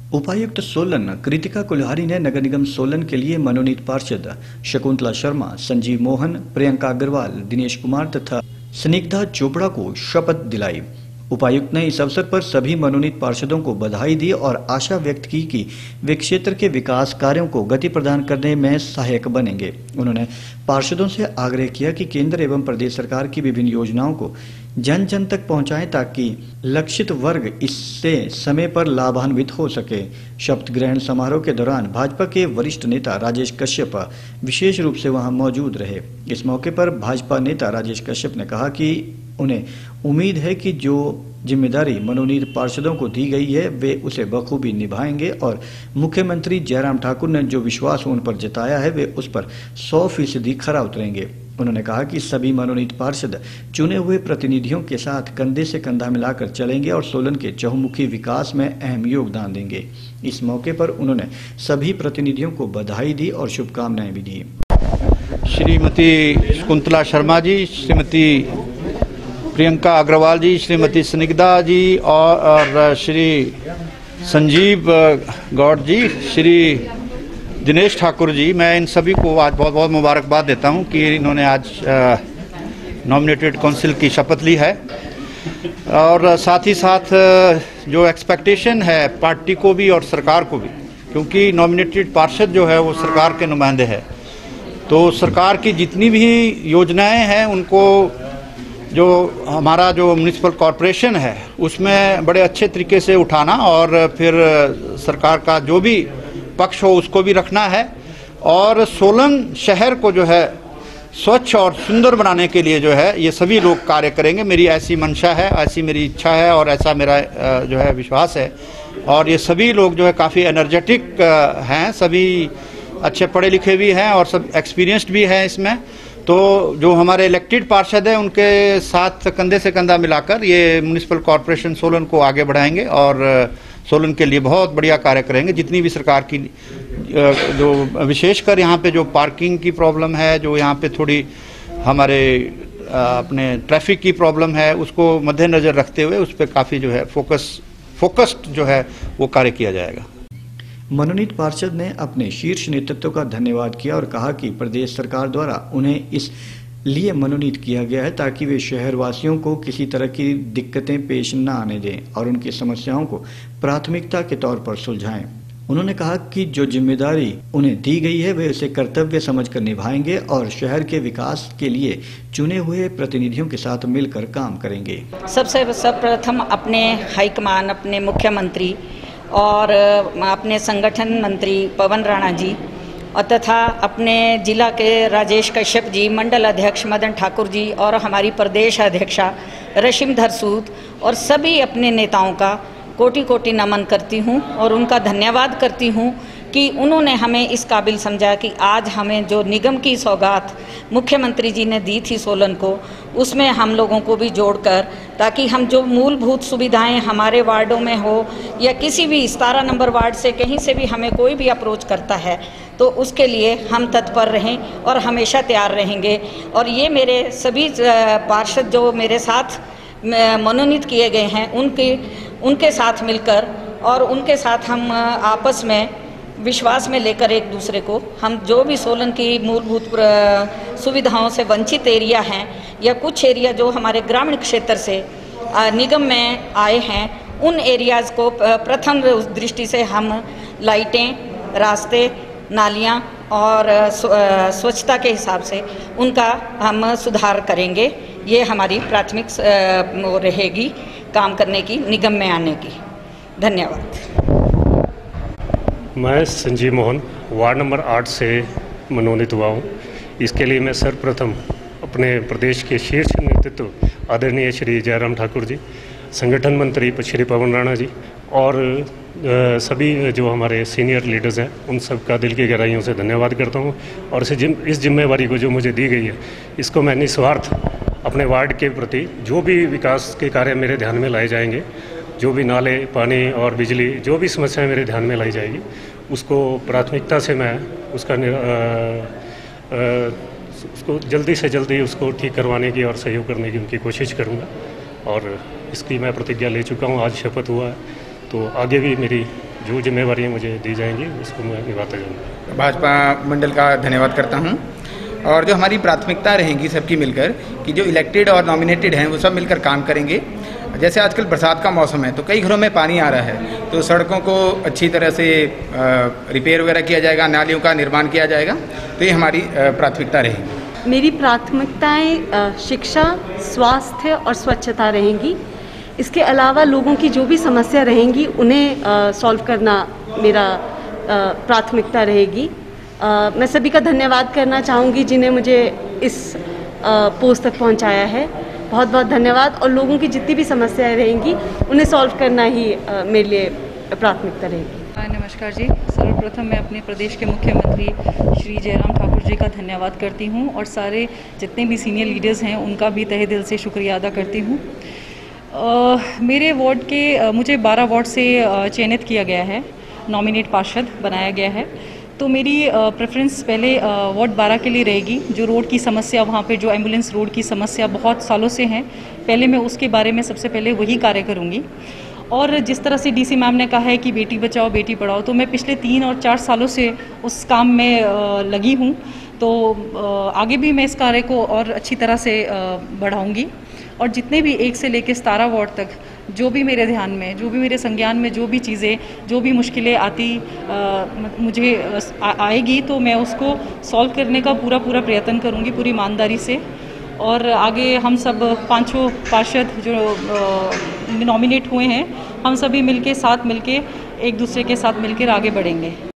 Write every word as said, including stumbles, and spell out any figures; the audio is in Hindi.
उपायुक्त सोलन कृतिका कुल्हारी ने नगर निगम सोलन के लिए मनोनीत पार्षद शकुंतला शर्मा, संजीव मोहन, प्रियंका अग्रवाल, दिनेश कुमार तथा स्निग्धा चोपड़ा को शपथ दिलाई। उपायुक्त ने इस अवसर पर सभी मनोनीत पार्षदों को बधाई दी और आशा व्यक्त की कि वे क्षेत्र के विकास कार्यों को गति प्रदान करने में सहायक बनेंगे। उन्होंने पार्षदों से आग्रह किया कि केंद्र एवं प्रदेश सरकार की विभिन्न योजनाओं को जन जन तक पहुंचाएं ताकि लक्षित वर्ग इससे समय पर लाभान्वित हो सके। शपथ ग्रहण समारोह के दौरान भाजपा के वरिष्ठ नेता राजेश कश्यप विशेष रूप से वहां मौजूद रहे। इस मौके पर भाजपा नेता राजेश कश्यप ने कहा कि उन्हें उम्मीद है कि जो जिम्मेदारी मनोनीत पार्षदों को दी गई है वे उसे बखूबी निभाएंगे और मुख्यमंत्री जयराम ठाकुर ने जो विश्वास उन पर जताया है वे उस पर सौ फीसदी खरा उतरेंगे। उन्होंने कहा कि सभी मनोनीत पार्षद चुने हुए प्रतिनिधियों के साथ कंधे से कंधा मिलाकर चलेंगे और सोलन के चहुमुखी विकास में अहम योगदान देंगे। इस मौके पर उन्होंने सभी प्रतिनिधियों को बधाई दी और शुभकामनाएं भी दी। श्रीमती शकुंतला शर्मा जी, श्रीमती प्रियंका अग्रवाल जी, श्रीमती स्निग्धा जी और, और श्री संजीव गौड़ जी, श्री दिनेश ठाकुर जी, मैं इन सभी को आज बहुत बहुत मुबारकबाद देता हूं कि इन्होंने आज नॉमिनेटेड काउंसिल की शपथ ली है। और साथ ही साथ जो एक्सपेक्टेशन है पार्टी को भी और सरकार को भी, क्योंकि नॉमिनेटेड पार्षद जो है वो सरकार के नुमाइंदे हैं, तो सरकार की जितनी भी योजनाएं हैं उनको जो हमारा जो म्युनिसिपल कॉरपोरेशन है उसमें बड़े अच्छे तरीके से उठाना और फिर सरकार का जो भी पक्ष हो उसको भी रखना है और सोलन शहर को जो है स्वच्छ और सुंदर बनाने के लिए जो है ये सभी लोग कार्य करेंगे। मेरी ऐसी मंशा है, ऐसी मेरी इच्छा है और ऐसा मेरा जो है विश्वास है। और ये सभी लोग जो है काफ़ी एनर्जेटिक हैं, सभी अच्छे पढ़े लिखे भी हैं और सब एक्सपीरियंस्ड भी हैं इसमें। तो जो हमारे इलेक्टेड पार्षद हैं उनके साथ कंधे से कंधा मिलाकर ये म्युनिसिपल कॉरपोरेशन सोलन को आगे बढ़ाएंगे और सोलन के लिए बहुत बढ़िया कार्य करेंगे। जितनी भी सरकार की जो विशेषकर यहाँ पे जो पार्किंग की प्रॉब्लम है, जो यहाँ पे थोड़ी हमारे अपने ट्रैफिक की प्रॉब्लम है, उसको मद्देनजर रखते हुए उस पर काफ़ी जो है फोकस फोकस्ड जो है वो कार्य किया जाएगा। मनोनीत पार्षद ने अपने शीर्ष नेतृत्व का धन्यवाद किया और कहा कि प्रदेश सरकार द्वारा उन्हें इस लिए मनोनीत किया गया है ताकि वे शहरवासियों को किसी तरह की दिक्कतें पेश न आने दें और उनकी समस्याओं को प्राथमिकता के तौर पर सुलझाएं। उन्होंने कहा कि जो जिम्मेदारी उन्हें दी गई है वे उसे कर्तव्य समझकर निभाएंगे और शहर के विकास के लिए चुने हुए प्रतिनिधियों के साथ मिलकर काम करेंगे। सबसे सर्वप्रथम अपने हाईकमान, अपने मुख्यमंत्री और अपने संगठन मंत्री पवन राणा जी और तथा अपने जिला के राजेश कश्यप जी, मंडल अध्यक्ष मदन ठाकुर जी और हमारी प्रदेश अध्यक्षा रशिमधर सूद और सभी अपने नेताओं का कोटि कोटि नमन करती हूँ और उनका धन्यवाद करती हूँ कि उन्होंने हमें इस काबिल समझा कि आज हमें जो निगम की सौगात मुख्यमंत्री जी ने दी थी सोलन को, उसमें हम लोगों को भी जोड़कर ताकि हम जो मूलभूत सुविधाएं हमारे वार्डों में हो या किसी भी सतारह नंबर वार्ड से कहीं से भी हमें कोई भी अप्रोच करता है तो उसके लिए हम तत्पर रहें और हमेशा तैयार रहेंगे। और ये मेरे सभी पार्षद जो मेरे साथ मनोनीत किए गए हैं उनके उनके साथ मिलकर और उनके साथ हम आपस में विश्वास में लेकर एक दूसरे को हम जो भी सोलन की मूलभूत सुविधाओं से वंचित एरिया हैं या कुछ एरिया जो हमारे ग्रामीण क्षेत्र से निगम में आए हैं उन एरियाज़ को प्रथम दृष्टि से हम लाइटें, रास्ते, नालियां और स्वच्छता के हिसाब से उनका हम सुधार करेंगे। ये हमारी प्राथमिक रहेगी काम करने की, निगम में आने की। धन्यवाद। मैं संजीव मोहन वार्ड नंबर आठ से मनोनीत हुआ हूँ। इसके लिए मैं सर्वप्रथम अपने प्रदेश के शीर्ष नेतृत्व आदरणीय श्री जयराम ठाकुर जी, संगठन मंत्री श्री पवन राणा जी और सभी जो हमारे सीनियर लीडर्स हैं उन सब का दिल की गहराइयों से धन्यवाद करता हूँ। और इस जिम इस जिम्मेवारी को जो मुझे दी गई है इसको मैं निस्वार्थ अपने वार्ड के प्रति जो भी विकास के कार्य मेरे ध्यान में लाए जाएंगे, जो भी नाले, पानी और बिजली, जो भी समस्याएं मेरे ध्यान में लाई जाएगी उसको प्राथमिकता से मैं उसका आ, आ, उसको जल्दी से जल्दी उसको ठीक करवाने की और सहयोग करने की उनकी कोशिश करूँगा। और इसकी मैं प्रतिज्ञा ले चुका हूँ, आज शपथ हुआ है, तो आगे भी मेरी जो जिम्मेवारियाँ मुझे दी जाएंगी उसको मैं निभाता जाऊँगा। भाजपा मंडल का धन्यवाद करता हूँ। और जो हमारी प्राथमिकता रहेंगी सबकी मिलकर कि जो इलेक्टेड और नॉमिनेटेड हैं वो सब मिलकर काम करेंगे। जैसे आजकल बरसात का मौसम है तो कई घरों में पानी आ रहा है, तो सड़कों को अच्छी तरह से रिपेयर वगैरह किया जाएगा, नालियों का निर्माण किया जाएगा। तो ये हमारी प्राथमिकता रहेगी। मेरी प्राथमिकताएं शिक्षा, स्वास्थ्य और स्वच्छता रहेंगी। इसके अलावा लोगों की जो भी समस्या रहेंगी उन्हें सॉल्व करना मेरा प्राथमिकता रहेगी। आ, मैं सभी का धन्यवाद करना चाहूँगी जिन्हें मुझे इस आ, पोस्ट तक पहुँचाया है। बहुत बहुत धन्यवाद। और लोगों की जितनी भी समस्याएं रहेंगी उन्हें सॉल्व करना ही आ, मेरे लिए प्राथमिकता रहेगी। नमस्कार जी। सर्वप्रथम मैं अपने प्रदेश के मुख्यमंत्री श्री जयराम ठाकुर जी का धन्यवाद करती हूँ और सारे जितने भी सीनियर लीडर्स हैं उनका भी तहे दिल से शुक्रिया अदा करती हूँ। मेरे वार्ड के आ, मुझे बारह वार्ड से चयनित किया गया है, नॉमिनेट पार्षद बनाया गया है। तो मेरी प्रेफरेंस पहले वार्ड बारह के लिए रहेगी। जो रोड की समस्या वहाँ पे, जो एम्बुलेंस रोड की समस्या बहुत सालों से हैं, पहले मैं उसके बारे में सबसे पहले वही कार्य करूँगी। और जिस तरह से डीसी मैम ने कहा है कि बेटी बचाओ बेटी पढ़ाओ, तो मैं पिछले तीन और चार सालों से उस काम में लगी हूँ। तो आगे भी मैं इस कार्य को और अच्छी तरह से बढ़ाऊँगी। और जितने भी एक से लेकर सतारह वार्ड तक जो भी मेरे ध्यान में, जो भी मेरे संज्ञान में, जो भी चीज़ें, जो भी मुश्किलें आती आ, मुझे आ, आएगी तो मैं उसको सॉल्व करने का पूरा पूरा प्रयत्न करूँगी पूरी ईमानदारी से। और आगे हम सब पांचों पार्षद जो नॉमिनेट हुए हैं, हम सभी मिलके साथ मिलके एक दूसरे के साथ मिलकर आगे बढ़ेंगे।